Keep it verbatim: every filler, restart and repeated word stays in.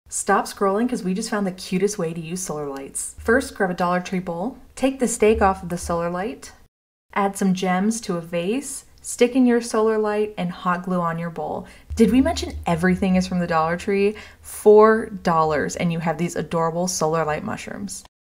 Stop scrolling because we just found the cutest way to use solar lights. First, grab a Dollar Tree bowl, take the stake off of the solar light, add some gems to a vase, stick in your solar light, and hot glue on your bowl. Did we mention everything is from the Dollar Tree? four dollars and you have these adorable solar light mushrooms.